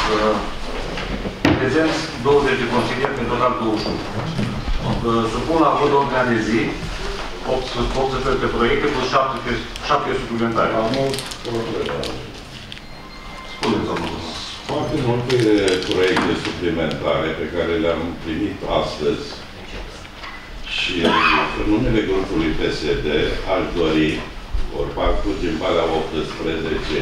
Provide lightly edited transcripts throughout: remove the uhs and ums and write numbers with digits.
Prezenți 20 de consilieri, în total 21. Supun la vot ordinea de zi 18 proiecte plus 7 suplimentare. Am o problemă. Spuneți, domnul. Foarte multe proiecte suplimentare pe care le-am primit astăzi și în numele grupului PSD aș dori, ori parcurge în valea 18,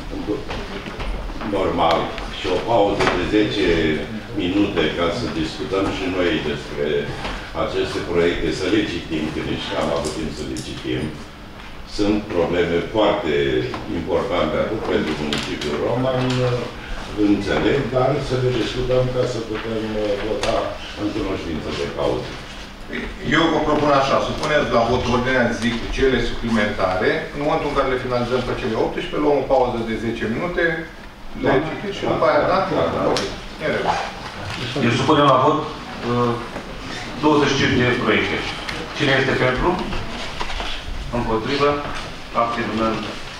normal, și o pauză de 10 minute ca să discutăm și noi despre aceste proiecte, să le citim, că nici n-am avut timp să le citim. Sunt probleme foarte importante atât pentru municipiul Roman, înțeleg, dar să le discutăm ca să putem vota în cunoștință de cauză. Eu vă propun așa, să puneți la vot ordinea de zi cu cele suplimentare. În momentul în care le finalizăm pe cele 18, luăm o pauză de 10 minute, le citiți și după aia, da? Deci supunem la vot 25 de proiecte. Cine este pentru? Împotrivă? Abținând.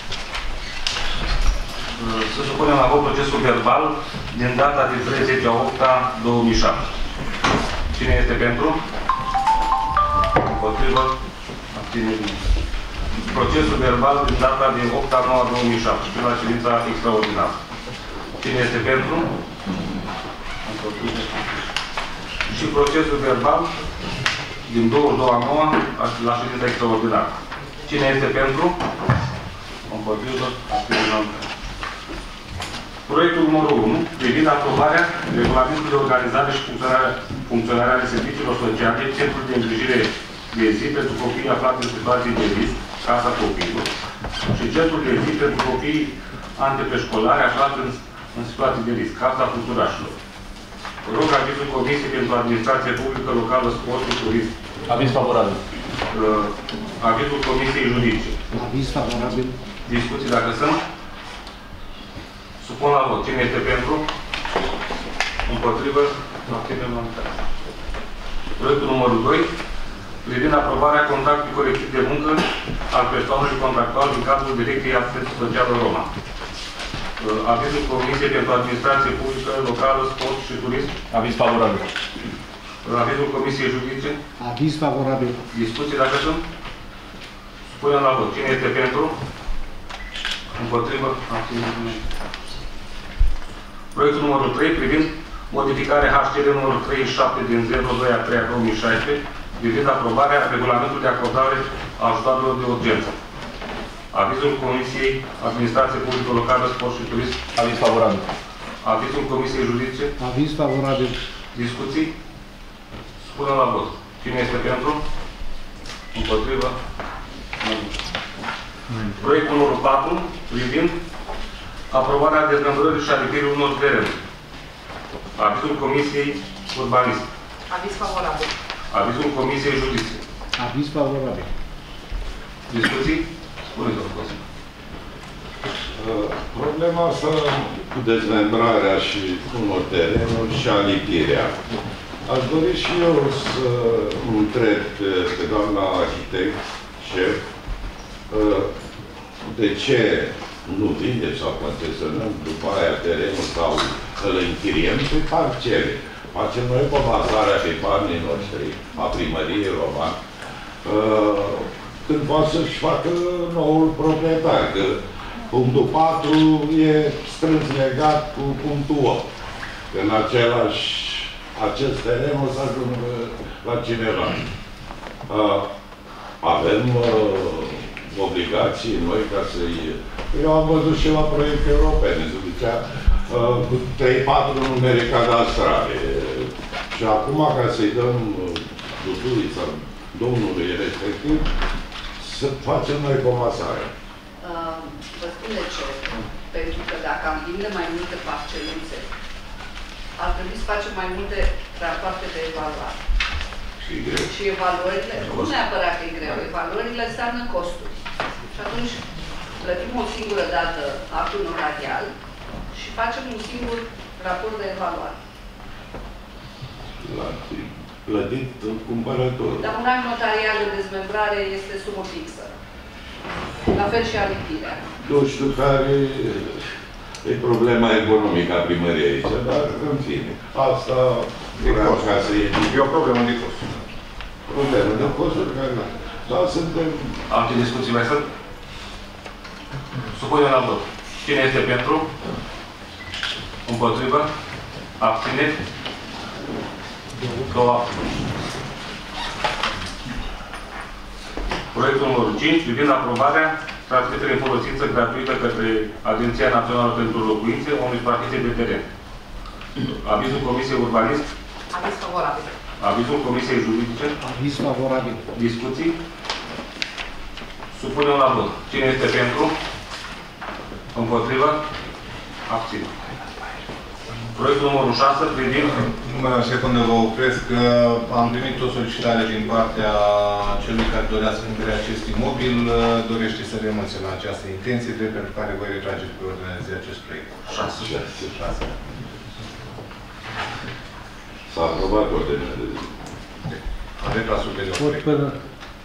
Să supunem la vot procesul verbal din data de 30/8/2007. Cine este pentru? Împotrivă? Abținând. Procesul verbal din data de 8/9/2007 la ședința extraordinară. Cine este pentru? Împotrivă? Și procesul verbal din 22/9 la ședința extraordinară. Cine este pentru? Împotrivă? Abținând. Proiectul numărul 1, privind aprobarea regulamentului de organizare și funcționare ale serviciilor sociale, Centrul de îngrijire de zi pentru copiii aflați în situații de risc, Casa Copilului, și Centrul de zi pentru copiii antepreșcolari aflați în situații de risc, Casa Culturașilor. Rog avizul Comisiei pentru Administrație Publică Locală, Sport și Turism. Aviz favorabil. Avizul Comisiei Juridice. Aviz favorabil. Discuții dacă sunt. Supun la vot. Cine este pentru? Împotrivă? Abținem la întâi. Proiectul numărul 2. Privind aprobarea contractului colectiv de muncă al persoanelor contractual din cadrul Direcției Asistență Socială Roma. Avizul Comisiei pentru Administrație Publică, Locală, Sport și Turism. Aviz favorabil. Avizul Comisiei Judice. Aviz favorabil. Discuții dacă sunt. Supunem la vot. Cine este pentru? Împotrivă? Abținem. Proiectul numărul 3 privind modificarea HCD numărul 37 din 02/3/2016 privind aprobarea regulamentului de acordare a ajutoarelor de urgență. Avizul Comisiei Administrație Publică Locală, Sport și Turism. Aviz favorabil. Avizul Comisiei Judice. Aviz favorabil. Discuții. Spunem la vot. Cine este pentru? Împotrivă? Proiectul numărul 4 privind aprobarea dezmembrării și alipirii unor terenuri. Avizul Comisiei Urbanism. Aviz favorabil. Avizul Comisiei Judiție. Aviz favorabil. Discuții? Spuneți-o, Cosmin. Problema asta cu dezmembrarea și unor terenuri și alipirea. Aș dori și eu să întreb pe doamna arhitect, șef, de ce nu vindem sau concesionăm după aia terenul sau îl închiriem pe parcele. Facem noi comasarea pe banii noștri, a primăriei Roman, când poate să-și facă noul proprietar. Că punctul 4 e strâns legat cu punctul 8. Că în acest teren o să ajungă la cineva. Avem obligații noi ca să-i... Eu am văzut și la proiecte europene, se ducea cu 3-4 numere cadastrale. Și acum, ca să-i dăm dutului sau domnului respectiv, să facem noi comasare. Vă spun de ce. Pentru că dacă am vinde mai multe parceluțe, ar trebui să facem mai multe rapoarte de evaluare. Și evaluările, nu neapărat că e greu, evaluările înseamnă costuri. Și atunci plătim o singură dată actul notarial și facem un singur raport de evaluare. Plătit cumpărătorul. Dar un act notarial de dezmembrare este sumă fixă. La fel și alipirea. Nu știu care E problema economică a primăriei aici, dar în fine. Asta vreau ca să iei. E o problemă de cost. Problemă de costuri care... Dar suntem... Alte discuții mai sunt? Supunem la vot. Cine este pentru? Împotrivă? Abțineri? 2 abțineri. Proiectul numărul 5, privind aprobarea transmiterii în folosință gratuită către Agenția Națională pentru Locuințe a unui suprafițe de teren. Avizul Comisiei Urbanist? Aviz favorabil. Avizul Comisiei Juridice? Aviz favorabil. Discuții? Supunem la vot. Cine este pentru? Împotrivă? Abține. Proiectul numărul 6, privind... Numai o secundă vă opresc. Am primit o solicitare din partea celui care dorea să cumpere acest imobil, dorește să renunțe la această intenție, drept pentru care voi retrage pe ordinea de zi acest proiect. 6. S-a aprobat ordinea de zi. Am retras ulterior Vot proiect. până...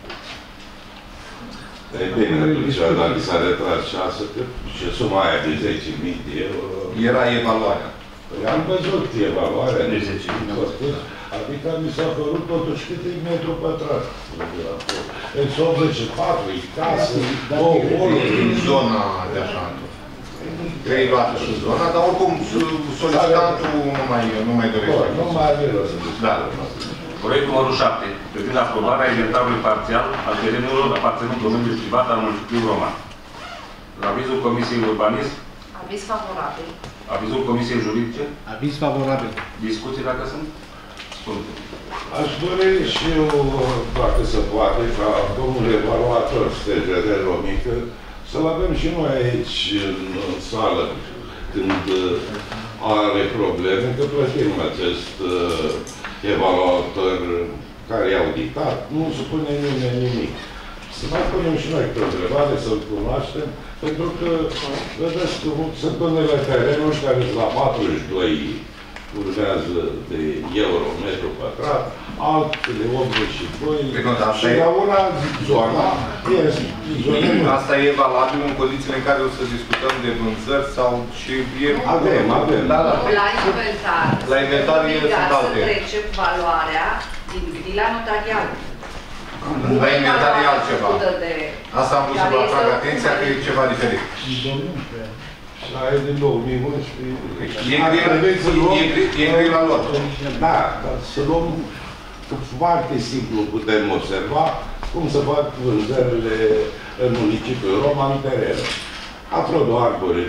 E bine, atunci, dacă s-a retras 6, și suma aia de 10.000 de euro... Era evaluarea. Păi am văzut evaluarea de 10.000. Adică mi s-a părut totuși cât e metru pătrat. Deci 84, e casă, 2 ori. Din zona de așa. 3 luate și zona, dar oricum solicitantul nu mai dorește. Nu mai are rost. Da. Proiectul numărul 7, privind aprobarea inventarului parțial al terenurilor aparținând domeniului privat al municipiului Roman. Avizul Comisiei Urbanism? Aviz favorabil. Avizul Comisiei Juridice? Aviz favorabil. Discuții dacă sunt? Spune. Aș dori și eu, dacă se poate, ca domnul evaluator STJR Romică, să-l avem și noi aici, în sală, când are probleme, că plătim acest evaluator care i-a auditat, nu spune nimeni nimic. Să mai punem și noi pe o întrebare, să-l cunoaștem, pentru că, vedeți că sunt unele terenuri care sunt la 42 urmează de euro metru pătrat, altele 82, și la una zona este. Asta e valabil în condițiile în care o să discutăm de vânzări sau și... Avem. Da. La inventar. La inventar sunt alte. Să trece valoarea din grila notarială. La inventar e altceva. Asta am vrut să vă atrag atenția că e ceva diferit. Și aia e din 2011. E grila lor. Da, dar să luăm foarte simplu, putem observa cum se fac vânzările în municipiul Roma în teren. Afrodă arbore.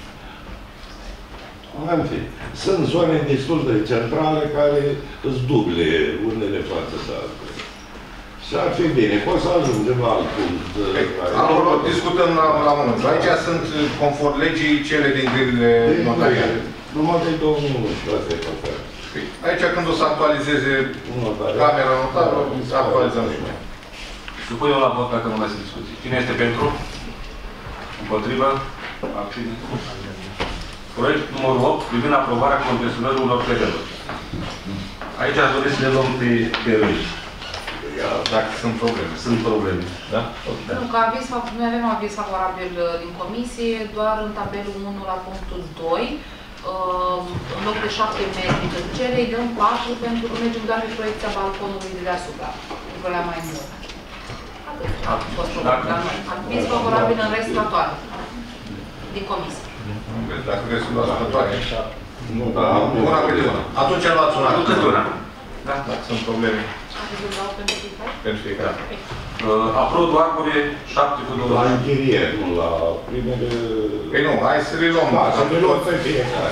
În fine, sunt zone destul de centrale care îți duble unele față de altele. Și ar fi bine, poți să ajungem la alt punct. Acolo discutăm la moment. Aici sunt, conform legii, cele din grilile notariale. Numai de 2011, asta e păcat. Aici când o să actualizeze camera notară, să actualizăm și noi. Supunem la vot dacă nu mai sunt discuții. Cine este pentru? Împotrivă? Abține. Proiect numărul 8, privind aprobarea concesionării unor terenuri. Aici aș dori să le luăm pe rând. Dacă sunt probleme. Sunt probleme. Da? Nu, că noi avem aviz favorabil din comisie, doar în tabelul 1 la punctul 2, în loc de 7 metri de tăcere, îi dăm 4 pentru că mergem doar pe proiecția balconului de deasupra. Vrea mai mult. Atât. A fost la noi. Aviz favorabil în rest la toate. Din comisie. Dacă vreți să luați pe toate. Nu, da. Una câte una. Atunci luați una câte una. Da. Dacă sunt probleme. Avizul dau pentru fiecare? Pentru fiecare. Aprodul arbore 7 cu 20. La închiriere, nu la primele... Păi nu, hai să le luăm. Da, să le luăm pe fiecare.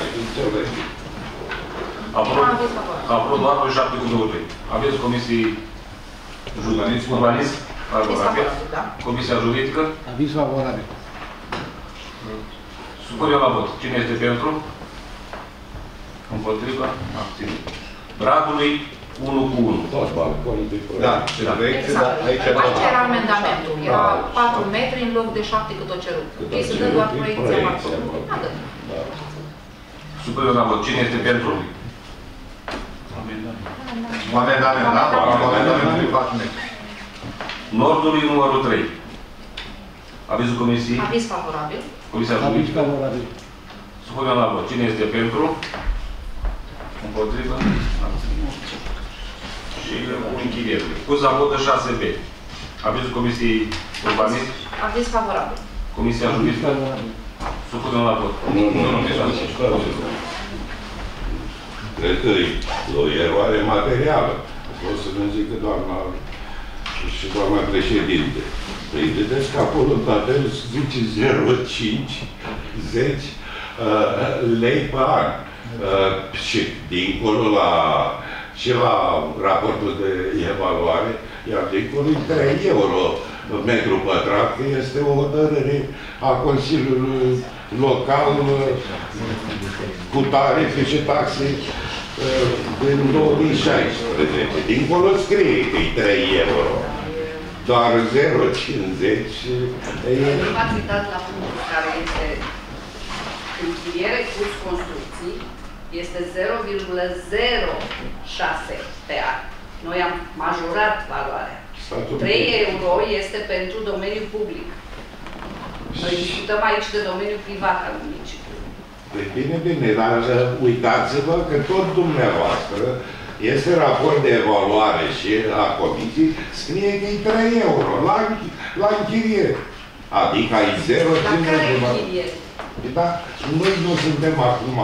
Aprodul arbore 7 cu 20. Aveți Comisiei Urbanism? Favorabil. Comisia Juridică? Aviz favorabil. Supunem la vot. Cine este pentru? Împotriva? Abține. Bradului 1 cu 1. Toți balconii de proiect. Da, aici era amendamentul. Era 4 metri în loc de 7 cât o cerut. Ei se dă doar proiecția balconului. Atât. Supunem la vot. Cine este pentru? Amendament, da? Amendamentul de 4 metri. Nordului numărul 3. Avizul Comisiei? Aviz favorabil. Comisia Aviz Juridică? favorabil. Supunem la vot. Cine este pentru? Împotrivă? Și închirietul. Cuza votă 6B. Avizul Comisiei Urbanist? Aviz favorabil. Comisia Juridică? Supunem la vot. Nu. Cred că e o eroare materială. O să ne zică doamna și doamna președinte. Păi vedeți că acolo în tabel zice 0,5, 10 lei pe an. Și dincolo și la raportul de evaluare, iar dincolo e 3 euro metru pătrat, că este o hotărâre a Consiliului Local cu tarife și taxe din 2016. Dincolo scrie că e 3 euro. Doar 0,50. Nu v-ați uitat la punctul care este închiriere plus construcții, este 0,06 pe an. Noi am majorat valoarea. 3 euro este pentru domeniul public. Noi discutăm aici de domeniul privat al municipiului. Păi bine, dar uitați-vă că tot dumneavoastră este raport de evaluare și la comisii, scrie că e 3 euro la închiriere. Adică ai 0. La care închiriere? Da, noi nu suntem acum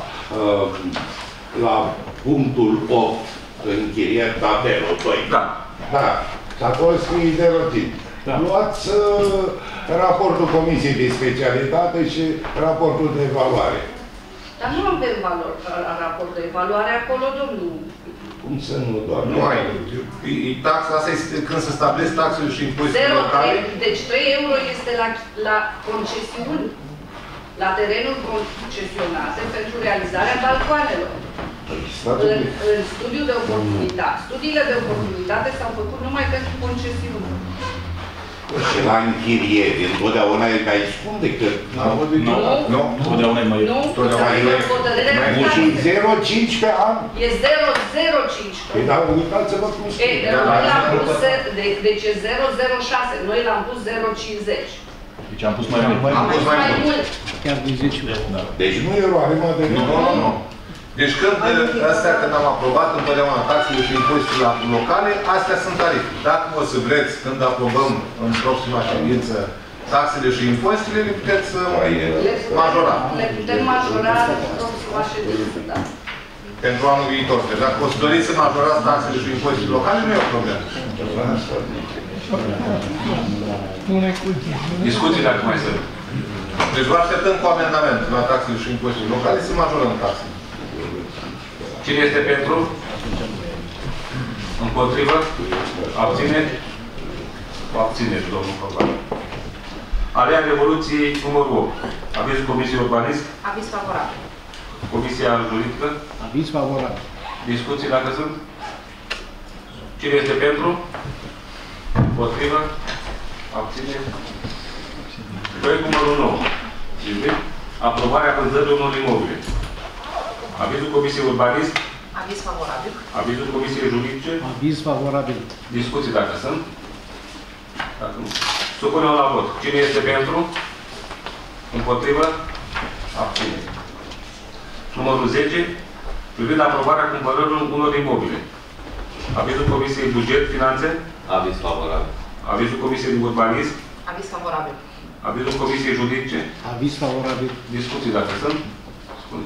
la punctul 8 închiriere tabelul 2. Da. Da. Și acolo scrie 0,5. Da. Luați raportul Comisiei de Specialitate și raportul de evaluare. Dar nu avem raport de evaluare acolo, domnul. Cum să nu, doamne? Nu ai. Taxa asta este când se stabilesc taxele și impozitele locale. Deci 3 euro este la concesiuni, la terenuri concesionate pentru realizarea balcoanelor. În studiul de oportunitate. Studiile de oportunitate s-au făcut numai pentru concesiuni. Și la închiriere, întotdeauna e mai scump decât... Nu. Totdeauna e mai... Nu, mai mult și 0,5 pe an. E 0,05. Păi dar uitați-vă cum scrie. Deci e 0,06. Noi l-am pus 0,50. Deci am pus mai mult. Am pus mai mult. Chiar de 10 ori. Deci nu e eroare materială. Nu. Deci când am aprobat întotdeauna taxele și impozitele locale, astea sunt tarife. Dacă o să vreți, când aprobăm în proxima ședință taxele și impozitele, le puteți majora. Le putem majora în proxima ședință, da. Pentru anul viitor. Deci dacă o să doriți să majorați taxele și impozitele locale, nu e o problemă. Discuții dacă mai sunt. Deci vă așteptăm cu amendament la taxele și impozitele locale să majorăm taxele. Cine este pentru? Împotrivă? Abțineri? Abțineri, domnul Probabil. Alea Revoluției numărul 8. Avizul Comisiei Urbanist? Aviz favorabil. Comisia Juridică? Aviz favorabil. Discuții dacă sunt? Cine este pentru? Împotrivă? Abțineri? Proiect numărul 9. Aprobarea vânzării unor imobile. Avizul Comisiei Urbanist? Aviz favorabil. Avizul Comisiei Juridice? Aviz favorabil. Discuții dacă sunt? Dacă nu. Supunem la vot. Cine este pentru? Împotrivă? Abține. Numărul 10. Privind aprobarea cumpărării unor imobile. Avizul Comisiei Buget, Finanțe? Aviz favorabil. Avizul Comisiei Urbanism? Aviz favorabil. Avizul Comisiei Juridice? Aviz favorabil. Discuții dacă sunt? Spune.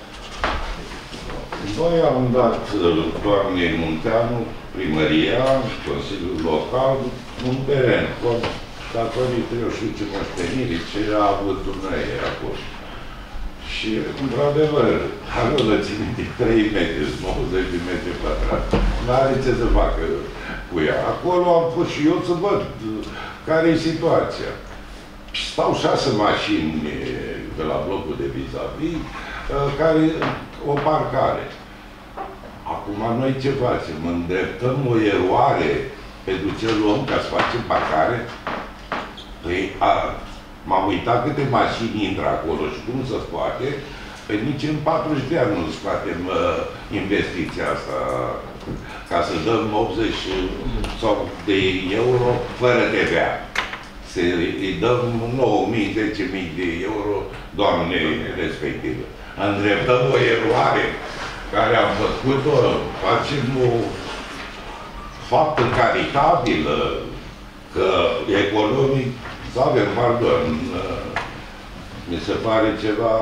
Noi am dat doamnei Munteanu, primăria, Consiliul Local, un teren, datorită, eu știu ce moștenire, ce a avut dumneavoastră acolo. Și, într-adevăr, are o lățime de 3 metri, 90 de metri pătrați. N-are ce să facă cu ea. Acolo am fost și eu să văd care e situația. Stau 6 mașini de la blocul de vis-a-vis, care o parcare. Acum noi ce facem? Îndreptăm o eroare pentru ce luăm ca să facem parcare? Păi, m-am uitat câte mașini intră acolo și cum se scoate, pe nici în 40 de ani nu scoatem investiția asta ca să dăm 80 sau de euro fără TVA. îi dăm 9.000, 10.000 de euro doamnei respective. Îndreptăm o eroare care am făcut-o, facem o faptă caritabilă, că economic, să avem, pardon, mi se pare ceva...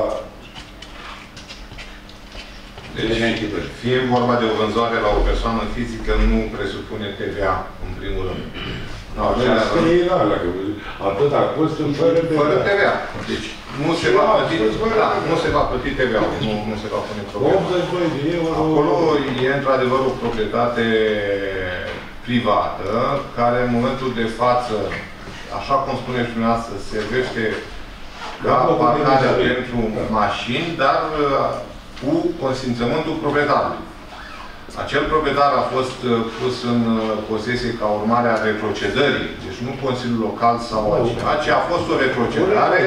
Deci, fie vorba de o vânzare la o persoană fizică, nu presupune TVA, în primul rând. Asta e alea, că atâta costă fără TVA. Deci, nu se va plăti, nu se va plăti TVA-ul, nu se va pune problema. 82 de euro. Acolo e într-adevăr o proprietate privată, care în momentul de față, așa cum spuneți dumneavoastră, servește ca parcarea pentru mașini, dar cu consimțământul proprietarului. Acel proprietar a fost pus în posesie ca urmare a retrocedării, deci nu Consiliul Local sau altceva, ci a fost o retrocedare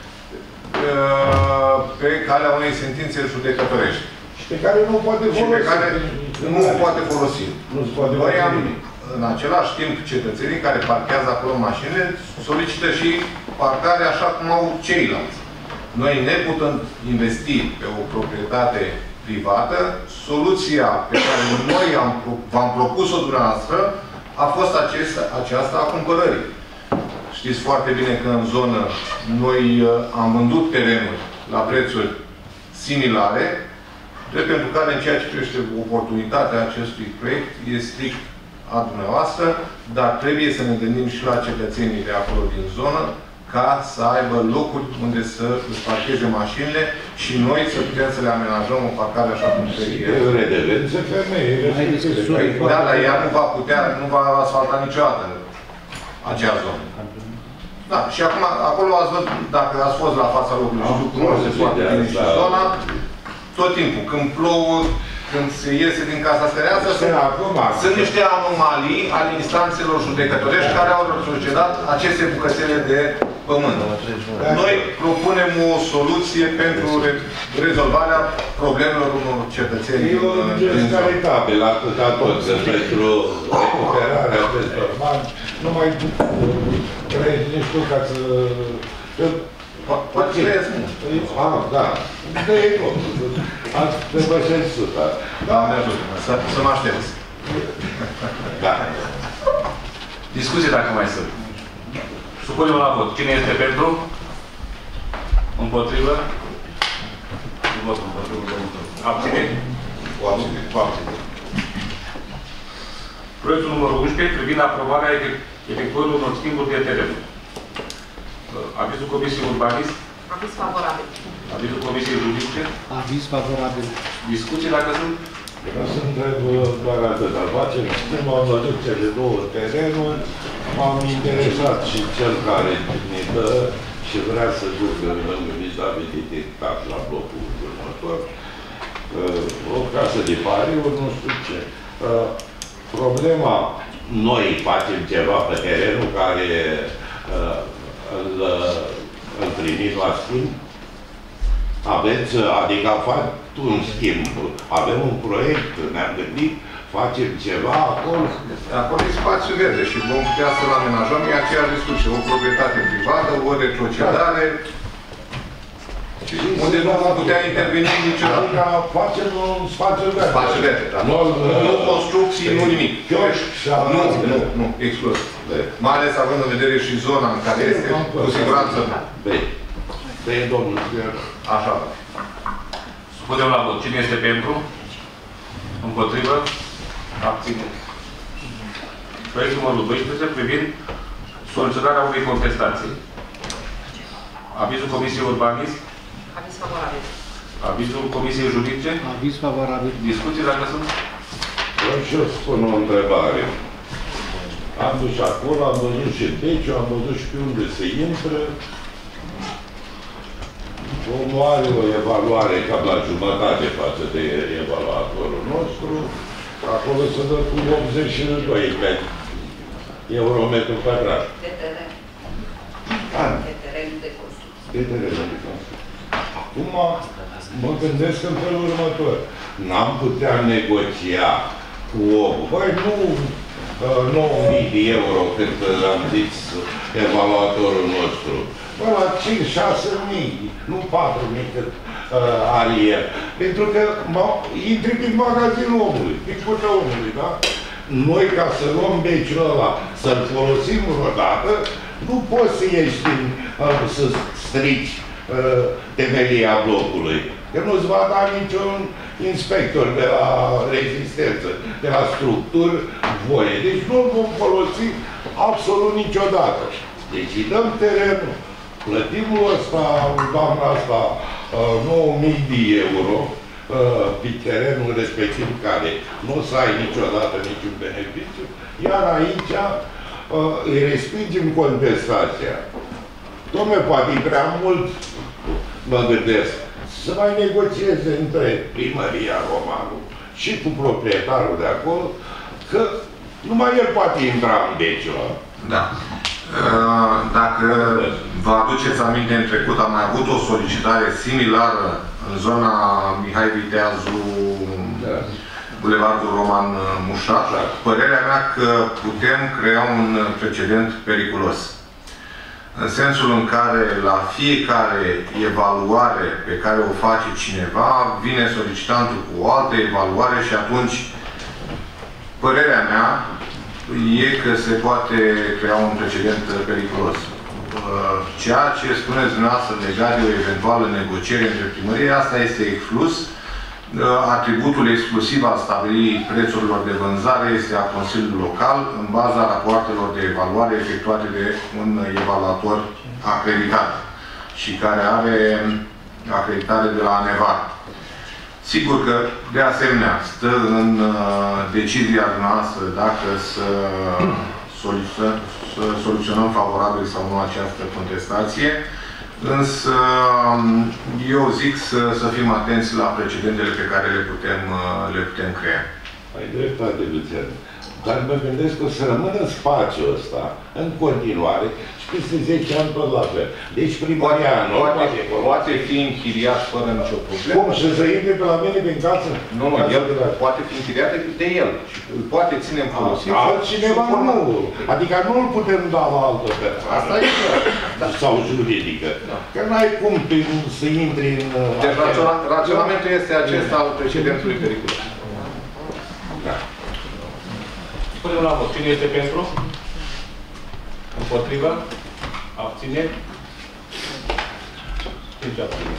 pe calea unei sentințe judecătorești. Și pe care nu poate folosi. Și pe care nu o poate folosi. Noi am, în același timp, cetățenii care parchează acolo mașinile, solicită și parcare așa cum au ceilalți. Noi, neputând investi pe o proprietate privată, soluția pe care noi v-am propus-o dumneavoastră a fost aceasta a cumpărării. Știți foarte bine că în zonă noi am vândut terenuri la prețuri similare, pentru care în ceea ce privește oportunitatea acestui proiect e strict a dumneavoastră, dar trebuie să ne gândim și la cetățenii de acolo din zonă, ca să aibă locuri unde să își parcheze mașinile și noi să putem să le amenajăm o parcare așa cum trebuie. E o redevență femeie. Da, dar ea nu va putea, nu va asfalta niciodată acea zonă. Da, și acum, acolo ați văzut, dacă ați fost la fața locului și cunoașteți foarte bine și zona, tot timpul, când plouă, când se iese din casa sterează, sunt niște anomalii ale instanțelor judecătorești care au procedat aceste bucățele de pământ. Noi propunem o soluție pentru rezolvarea problemelor unor cetățeni din zonă. E un gest caritabil, atâta tot, pentru recuperarea acestor bani. Nu mai trăiești nici tu ca să... Poate trăiesc mult. Da. De e tot. Ați depășit 100. Doamne ajută, să mă aștepți. Da. Discuții dacă mai sunt. Supunem la vot. Cine este pentru? Împotrivă? Vot împotrivă. Abține? Cu abține. Proiectul numărul 11 privind aprobarea efectuării unor schimburi de teren. Avizul Comisiei Urbanist? Aviz favorabil. Avizul Comisiei Juridice? Aviz favorabil. Discuții dacă sunt? Vreau să întreb doar atâta. Facem schimb, am văzut cele două terenuri, m-am interesat și cel care ne dă și vrea să ducă lângă vizibilitate la blocul următor, o casă de pariuri, nu știu ce. Problema, noi facem ceva pe terenul care îl primit la schimb. Aveți, adică fac un schimb. Avem un proiect, ne-am gândit, facem ceva acolo. Acolo e spațiu verde și vom putea să-l amenajăm. E aceeași discuție. O proprietate privată, o retrocedare, unde nu vom putea interveni niciodată. Adică facem un spațiu verde. Spațiu verde, da. Nu construcții, nu nimic. Nu, exclus. Mai ales având în vedere și zona în care este, cu siguranță nu. Bine, domnul. Așa. Supunem la vot. Cine este pentru? Împotrivă? Abține. Proiectul numărul 12 privind soluționarea unei contestații. Avizul Comisiei Urbanist? Aviz favorabil. Avizul Comisiei Juridice? Aviz favorabil. Discuții dacă sunt? Vreau și eu spun o întrebare. Am dus acolo, am văzut și beciul, am văzut și pe unde se intră. Omul are o evaluare cam la jumătate față de evaluatorul nostru. Acolo se dă cu 82 euro metru pătrat. De teren. De teren de construcție. De teren de construcție. Acum mă gândesc în felul următor. N-am putea negocia cu omul. Băi, nu 9.000 de euro, cât am zis evaluatorul nostru. Bă, la 5-6.000, nu 4.000 cât are el. Pentru că intri prin magazinul omului, prin curtea omului, da? Noi, ca să luăm beciul ăla, să-l folosim vreodată, nu poți să ieși din, să strici temelia blocului. Că nu-ți va da niciun inspector de la rezistență, de la structuri, voie. Deci nu-l vom folosi absolut niciodată. Deci îi dăm terenul, plătim ăsta, doamna asta, 9.000 de euro pe terenul respectiv care nu o să ai niciodată niciun beneficiu, iar aici îi respingem contestația. Dom'le, poate prea mult, mă gândesc, să mai negocieze între primăria Romanul și cu proprietarul de acolo, că numai el poate intra în beciul ăla. Da. Dacă vă aduceți aminte, în trecut am mai avut o solicitare similară în zona Mihai Viteazu, Bulevardul Roman Mușat. Părerea mea că putem crea un precedent periculos. În sensul în care la fiecare evaluare pe care o face cineva, vine solicitantul cu o altă evaluare și atunci părerea mea e că se poate crea un precedent periculos. Ceea ce spuneți dumneavoastră legat de o eventuală negociere între primărie, asta este exclus. Atributul exclusiv al stabilirii prețurilor de vânzare este a Consiliului Local în baza rapoartelor de evaluare efectuate de un evaluator acreditat și care are acreditare de la ANEVAR. Sigur că, de asemenea, stă în decizia noastră dacă să soluționăm favorabil sau nu această contestație, însă eu zic să fim atenți la precedentele pe care le putem crea. Ai dreptate, Lucian. Dar mă gândesc că o să rămână spațiul ăsta în continuare și peste 10 ani tot la fel. Deci primăria poate fi închiriat fără nicio problemă. Cum? Și să intre pe la mine din casă? Nu, el poate fi închiriat de el. Îl poate ține în folosință. Altcineva nu. Adică nu îl putem da la altă persoană. Asta e clar. Sau juridică. Că n-ai cum să intri în... Deci raționamentul este acesta al precedentului periculos. Da. Punem la vot. Cine este pentru? Împotrivă? Abțineri? 5 abțineri.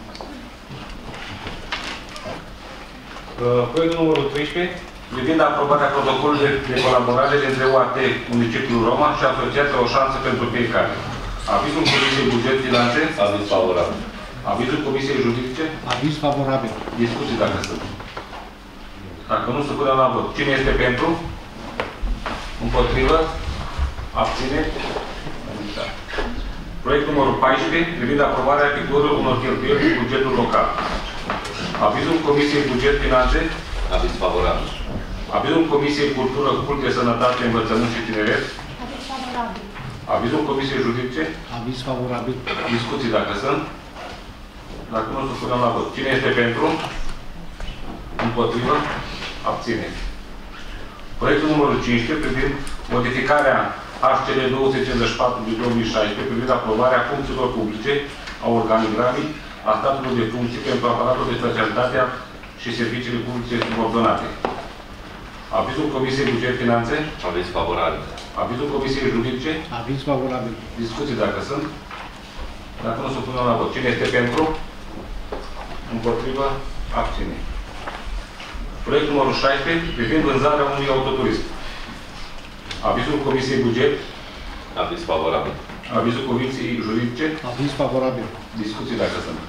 Proiectul numărul 13, privind aprobarea protocolului de colaborare dintre UAT Municipiul Roma și Asociația O Șansă pentru Fiecare. Avizul Comisiei Buget Finanțe? Aviz favorabil. Avizul Comisiei Juridice? Aviz favorabil. Discuții dacă sunt. Dacă nu, se pune la vot. Cine este pentru? Împotrivă? Abțineri? Proiectul numărul 14, privind aprobarea efectuării unor cheltuieli cu bugetul local. Avizul Comisiei Buget Finanțe? Aviz favorabil. Avizul Comisiei Cultură, Cult de Sănătate, Învățământ și Tineret? Aviz favorabil. Avizul Comisiei Juridice? Aviz favorabil. Discuții dacă sunt. Dacă nu, să punem la vot. Cine este pentru? Împotrivă? Abține. Proiectul numărul 15, privind modificarea HCL 254 din 2016, privind aprobarea funcțiilor publice a organigramii a statului de funcții pentru aparatul de specialitate și serviciile publice subordonate. Avizul Comisiei Buget Finanțe? Aviz favorabil. Avizul Comisiei Juridice? Aviz favorabil. Discuții dacă sunt. Dacă nu, se pune la vot. Cine este pentru? Împotrivă? Abține. Proiectul numărul 16, privind vânzarea unui autoturism. Avizul Comisiei Buget? Aviz favorabil. Avizul Comisiei Juridice? Aviz favorabil. Discuții dacă sunt.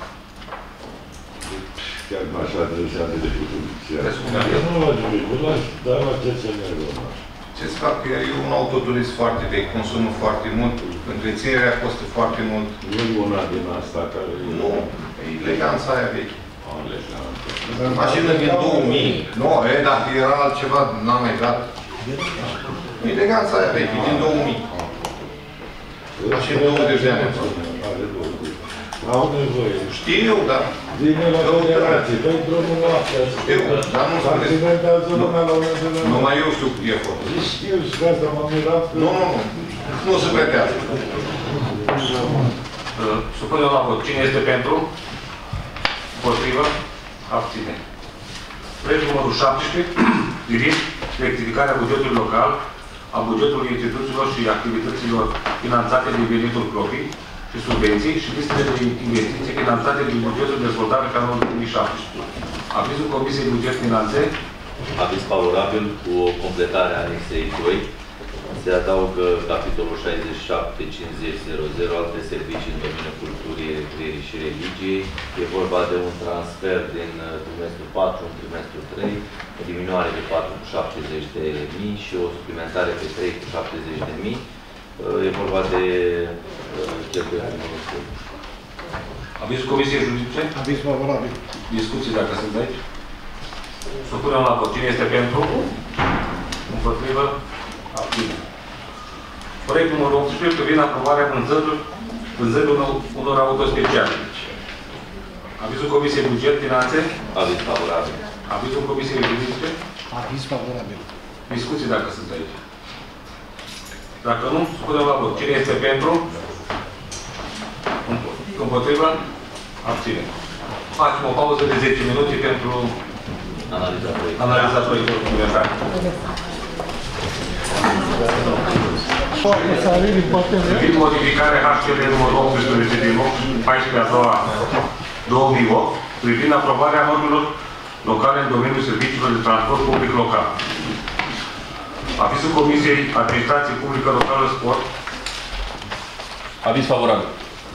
Chiar nu așa de înseamnă de producție. Nu la juridic, dar la CSM-ul. Ce să fac? E un autoturism foarte vechi, consumă foarte mult, întreținerea costă foarte mult. Nu e una din asta care... Nu, e eleganța aia veche. Mașină din 2000. Nu, dacă era altceva, n-am mai dat. Eleganța aia veche, din 2000. Mașină 20 de ani. Au nevoie. Știu, dar... Vine la federație, dă-i drumul noastră. Știu, dar nu spune. Accidentează lumea la un moment. Numai eu știu cu efort. Știu și de asta m-am mirat. Nu. Nu se pretează. Supunem la vot. Cine este pentru? Împotrivă? Abține. Proiectul numărul 17, privind rectificarea bugetului local, a bugetului instituțiilor și activităților finanțate din venituri proprii și subvenții și listele de investiții finanțate din bugetul dezvoltare pe anul 2017. Avizul Comisiei Buget Finanțe. Aviz favorabil cu completarea anexei 2. Se adaugă capitolul 675000 alte servicii în domeniul culturii, recreierii și religiei. E vorba de un transfer din trimestrul 4 în trimestrul 3, o diminuare de 4 cu 70.000 și o suplimentare pe 3 cu 70.000. E vorba de cheltuieli din Ministrul. Avizul Comisiei Juridice. Aviz favorabil. Discuții dacă sunt aici. Supunem la vot. Cine este pentru? Împotrivă? Abține. Proiectul numărul 18 privind aprobarea vânzării unor auto speciale. Avizul Comisiei Buget Finanțe. Aviz favorabil. Avizul Comisiei Juridice. Aviz favorabil. Discuții dacă sunt aici. Dacă nu, supunem la vot. Cine este pentru? Împotrivă? Abține. Facem o pauză de 10 minute pentru analiza proiectului comunitar. Privind modificarea HCD numărul 18 din 14/2/2008, privind aprobarea normelor locale în domeniul serviciilor de transport public local. Avizul Comisiei Administrației Publică Locală Sport. Aviz favorabil.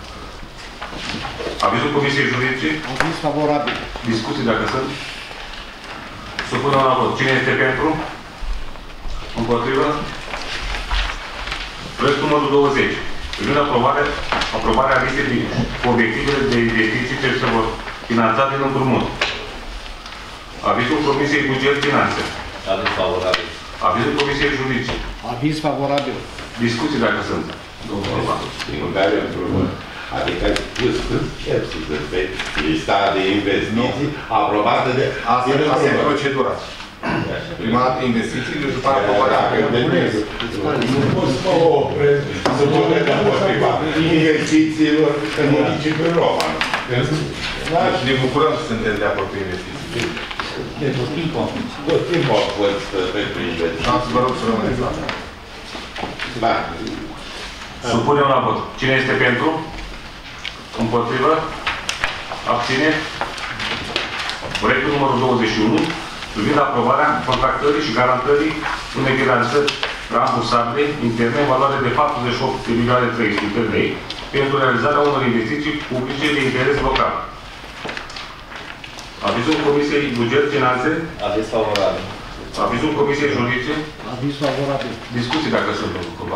Avizul Comisiei Juridice. Aviz favorabil. Discuții dacă sunt. Supunem la vot. Cine este pentru? Împotrivă? Proiectul numărul 20. Privind aprobarea listei cu obiectivele de investiții ce se vor finanța din împrumut. Avizul Comisiei Buget Finanțe. Aviz favorabil. Avizul Comisiei Juridice. Aviz favorabil. Discuții dacă sunt. Din care împrumut. Adică pus pe lista de investiții aprobată de... Asta e procedura. Prima dată investițiile și după aprobarea. Nu pot să mă opresc să vorbesc împotriva investițiilor în municipiul Roman. Ne bucurăm să suntem de acord cu investiții. Tot timpul au fost pentru investiții. Am să vă rog să rămâneți la asta. Da. Supunem la vot. Cine este pentru? Împotrivă? Abține? Proiectul numărul 21 privind aprobarea contractării și garantării unei finanțări rambursabile interne în valoare de 48.300.000 de lei pentru realizarea unor investiții publice de interes local. Avizul Comisiei Buget Finanțe. Aviz favorabil. Avizul Comisiei Juridice. Aviz favorabil. Discuții dacă sunt cumva.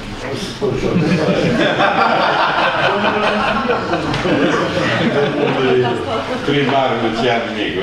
Primar Lucian Migu.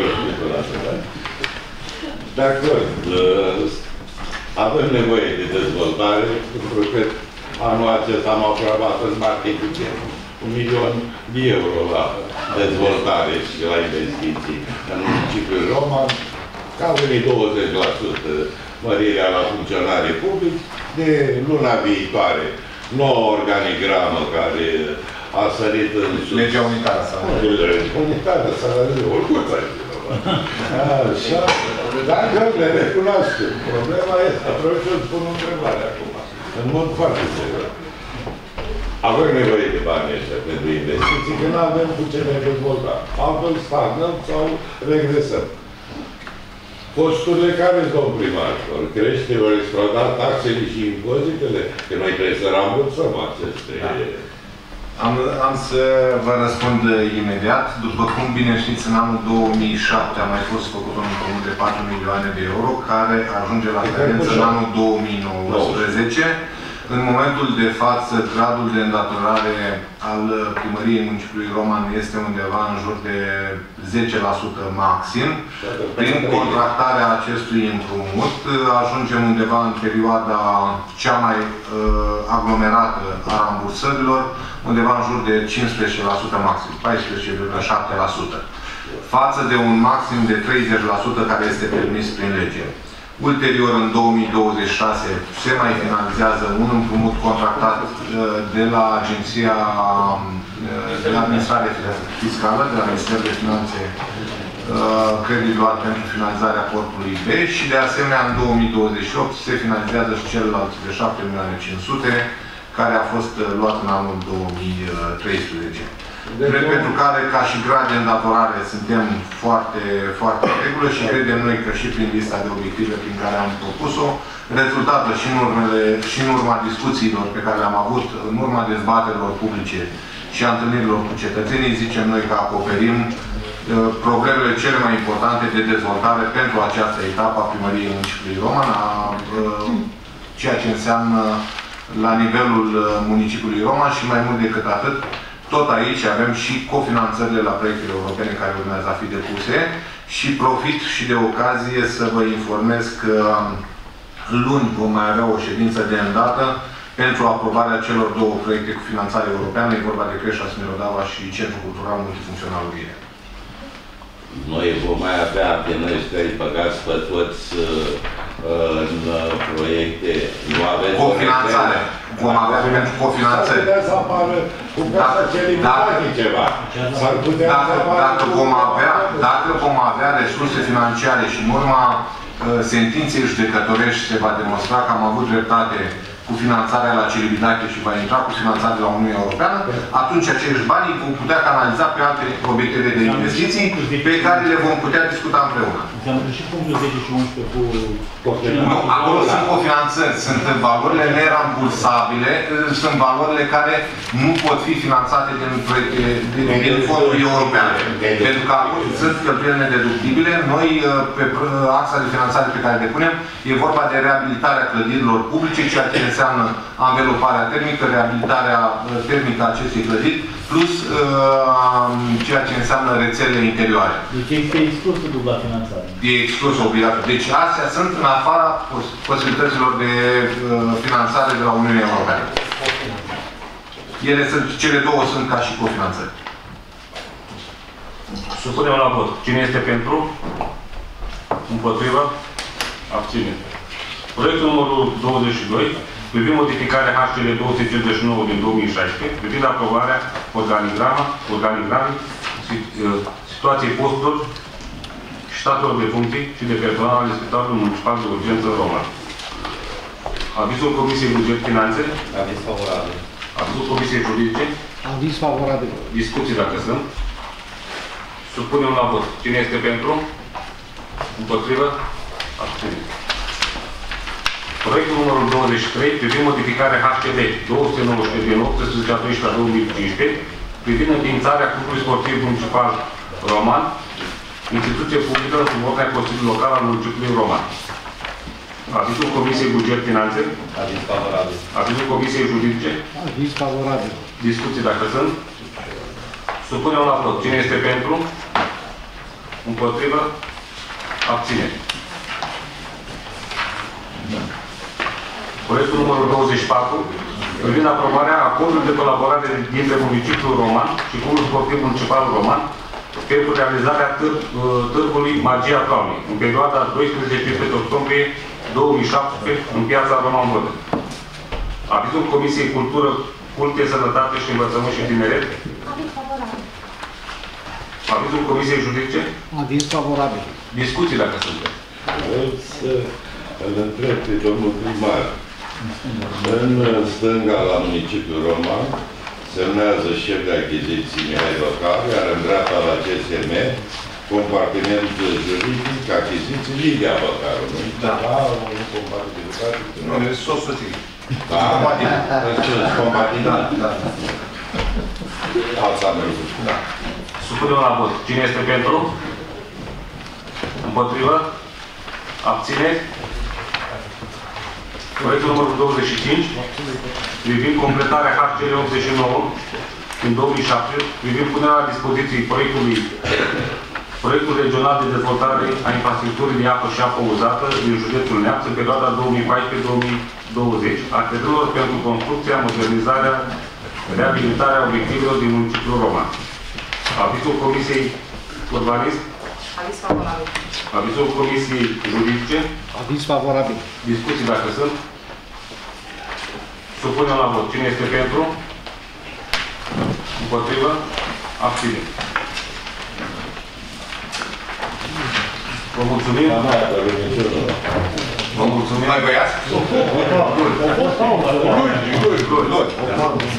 De-acord. Avem nevoie de dezvoltare, pentru că anul acesta am aprobat în marketing 1.000.000 de euro la dezvoltare și la investiții în municipiul Roman, ca venit 20% mărirea la funcționare public. De luna viitoare, nouă organigramă care a sărit în sus. Legea unitară a salariului. Legea unitară a salariului. Oricum așa. Dacă le recunoaștem. Problema este, trebuie să spun o întrebare acum. În mod foarte serios. Avem nevoie de bani ăștia pentru investiții, că nu avem cu ce ne dezvolta. Altfel stagnăm sau regresăm. Costurile care sunt, domn primar? Ori crește, ori exploda taxele și impozitele? Că noi trebuie să rambursăm aceste... Am să vă răspund imediat. După cum bine știți, în anul 2007 a mai fost făcut un împrumut de 4 milioane de euro, care ajunge la cadență în anul 2019. În momentul de față, gradul de îndatorare al primăriei municipiului Roman este undeva în jur de 10% maxim. Prin contractarea acestui împrumut, ajungem undeva în perioada cea mai aglomerată a rambursărilor, undeva în jur de 15% maxim, 14,7%, față de un maxim de 30% care este permis prin lege. Ulterior, în 2026, se mai finalizează un împrumut contractat de la Agenția de Administrare Fiscală, de la Ministerul de Finanțe, credit luat pentru finalizarea portului B și, de asemenea, în 2028 se finalizează și celălalt de 7.500.000, care a fost luat în anul 2013. Pentru care, ca și grad de îndatorare, suntem foarte, foarte în regulă și credem noi că și prin lista de obiective prin care am propus-o, rezultată și în urma discuțiilor pe care le-am avut, în urma dezbaterilor publice și a întâlnirilor cu cetățenii, zicem noi că acoperim problemele cele mai importante de dezvoltare pentru această etapă a primăriei municipiului Roman, ceea ce înseamnă la nivelul municipiului Roman și mai mult decât atât, tot aici avem și cofinanțările la proiectele europene care urmează a fi depuse și profit și de ocazie să vă informez că luni vom mai avea o ședință de îndată pentru aprobarea celor două proiecte cu finanțare europeană. E vorba de Creșa Smirodava și Centrul Cultural Multifuncțional Unire. Noi vom mai avea pe noi ăștia băgați pe toți în proiecte. Nu avem cofinanțare. Vom avea pentru cofinanțări. Dacă vom avea resurse financiare și în urma sentinței judecătorești se va demonstra că am avut dreptate cu finanțarea la celibitate și va intra cu finanțarea la Uniunea Europeană, atunci acești bani vom putea canaliza pe alte obiective de investiții pe care le vom putea discuta împreună. Înseamnă și punctul 10 și 11 cu cofinanțări. Nu, acolo sunt cofinanțări. Sunt valorile nerambursabile, sunt valorile care nu pot fi finanțate din fonduri europene. Pentru că sunt cheltuieli nedeductibile. Noi, pe axa de finanțare pe care le punem, e vorba de reabilitarea clădirilor publice, ceea ce înseamnă anveloparea termică, reabilitarea termică a acestei clădiri, plus ceea ce înseamnă rețelele interioare. Deci este exclusă dubla finanțare. E exclus obligatoriu. Deci astea sunt în afara posibilităților de finanțare de la Uniunea Europeană. Ele sunt, cele două sunt ca și cofinanțări. Supunem la vot. Cine este pentru? Împotrivă? Abține. Proiectul numărul 22, privind modificarea HCL 259 din 2016, privind aprobarea organigramei, situației posturilor, statelor de funcții și de personal ale Spitalului Municipal de Urgență Roman. Avizul Comisiei Buget Finanțe? Aviz favorabil. Avizul Comisiei Juridice? Aviz favorabil. Discuții dacă sunt. Supunem la vot. Cine este pentru? Împotrivă? Abține. Proiectul numărul 23, privind modificarea HCD 219 din 18/12/2015, privind înființarea Clubului Sportiv Municipal Roman, instituție publică în subordinea Consiliului Local al Municipiului Roman. Avizul Comisiei Buget Finanțe? Aviz favorabil. Avizul Comisiei Juridice? Aviz favorabil. Discuții dacă sunt. Supunem la vot. Cine este pentru? Împotrivă? Abține. Proiectul numărul 24, privind aprobarea acordului de colaborare dintre Municipiul Roman și Clubul Sportiv Municipal Roman pentru realizarea târgului Magia Toamnei, în perioada 12-15 octombrie 2017, în piața Roman Vădă. Avizul Comisiei Cultură, Culte, Sănătate și Învățământ și Tineret? Aviz favorabil. Avizul Comisiei Juridice? Aviz favorabil. Discuții dacă sunteți. Vreau să îl întreb pe domnul primar. În stânga, la municipiul Roman, semnează șef de achiziții Mihai Local, iar în dreapta la CSM, compartiment juridic, achiziții Lidia Băcaru. Nu-i da, un compatibilitate. Nu, e soțății. Da? Compatibil. Da. Alța mereu. Da. Supunem la vot. Cine este pentru? Împotrivă? Abține? Proiectul numărul 25, privind completarea HCL 89 din 2007, privind punerea la dispoziției proiectul regional de dezvoltare a infrastructurii de apă și apă uzată din județul Neamț în perioada 2014-2020, a creditelor pentru construcția, modernizarea reabilitarea obiectivelor din municipiul Roman. Avizul Comisiei Urbanism. Aviz favorabil. Avizul Comisiei Juridice. Aviz favorabil. Discuții dacă sunt. Supunem la vot. Cine este pentru? Împotrivă? Abține. Vă mulțumim. Vă mulțumim. Mai băiați? Luni.